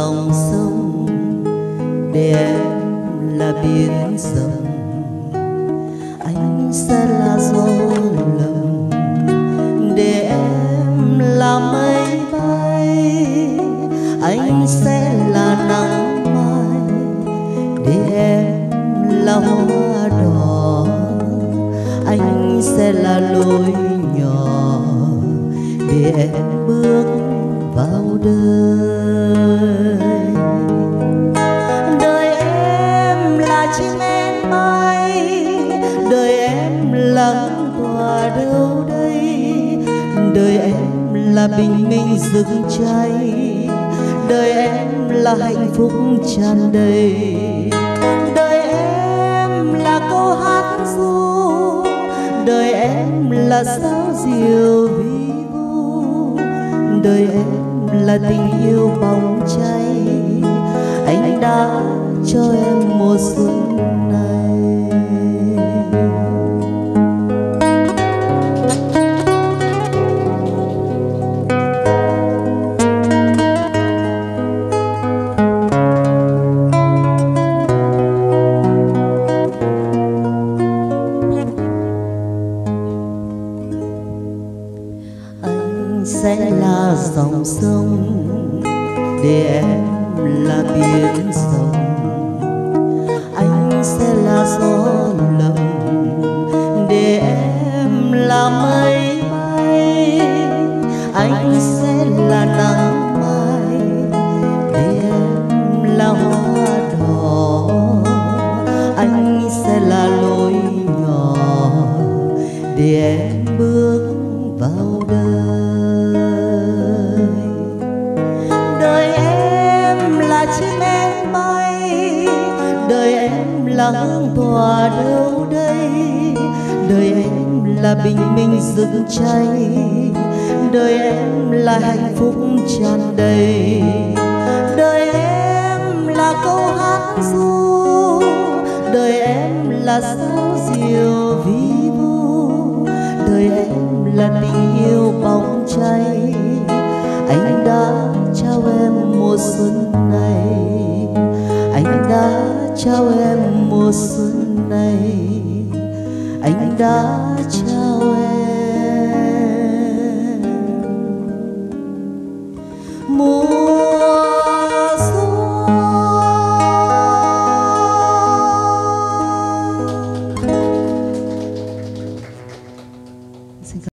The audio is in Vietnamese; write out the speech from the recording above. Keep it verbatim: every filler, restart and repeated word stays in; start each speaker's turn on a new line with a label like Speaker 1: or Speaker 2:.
Speaker 1: dòng sông, để em là biển rộng. Anh sẽ là gió lồng, để em là mây bay. Anh sẽ là nắng mai, để em là hoa đỏ. Anh sẽ là lối nhỏ, để em bước vào đời. Đời em là chim én bay, đời em là tỏa đâu đây. Đời em là bình minh rực cháy, đời em là hạnh phúc tràn đầy. Đời em là câu hát ru, đời em là sao diều vi vu. Đời em là tình yêu bỏng cháy, anh đã cho em mùa xuân này. Sẽ là dòng sông, để em là biển rộng. Anh sẽ là gió lồng, để em là mây bay. Anh sẽ là nắng mai, để em là hoa đỏ. Anh sẽ là lối nhỏ, để em bước vào đời. Chim én bay, đời em là hương tỏa đâu đây. Đời em là bình minh rực cháy, đời em là hạnh phúc tràn đầy. Đời em là câu hát ru, đời em là sao diều vi vu. Đời em là tình yêu bỏng cháy, anh đã trao em mùa xuân này. Anh đã trao em mùa xuân này. Anh đã trao